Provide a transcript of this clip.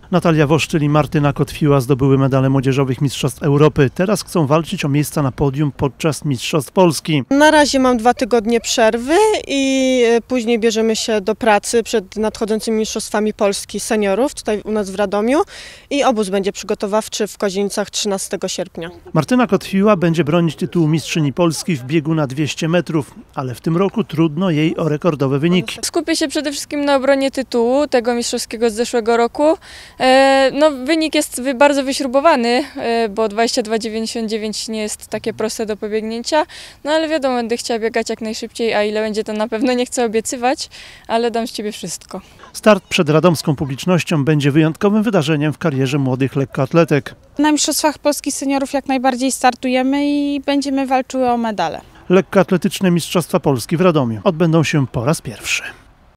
Natalia Woszczyl i Martyna Kotwiła zdobyły medale młodzieżowych Mistrzostw Europy. Teraz chcą walczyć o miejsca na podium podczas Mistrzostw Polski. Na razie mam 2 tygodnie przerwy i później bierzemy się do pracy przed nadchodzącymi Mistrzostwami Polski seniorów tutaj u nas w Radomiu i obóz będzie przygotowawczy w Kozienicach 13 sierpnia. Martyna Kotwiła będzie bronić tytułu mistrzyni Polski w biegu na 200 metrów, ale w tym roku trudno jej o rekordowe wyniki. Skupię się przede wszystkim na obronie tytułu tego mistrzowskiego z zeszłego roku. Wynik jest bardzo wyśrubowany, bo 22,99 nie jest takie proste do pobiegnięcia, ale wiadomo, będę chciała biegać jak najszybciej, a ile będzie to na pewno nie chcę obiecywać, ale dam z siebie wszystko. Start przed radomską publicznością będzie wyjątkowym wydarzeniem w karierze młodych lekkoatletek. Na Mistrzostwach Polski Seniorów jak najbardziej startujemy i będziemy walczyły o medale. Lekkoatletyczne Mistrzostwa Polski w Radomiu odbędą się po raz pierwszy.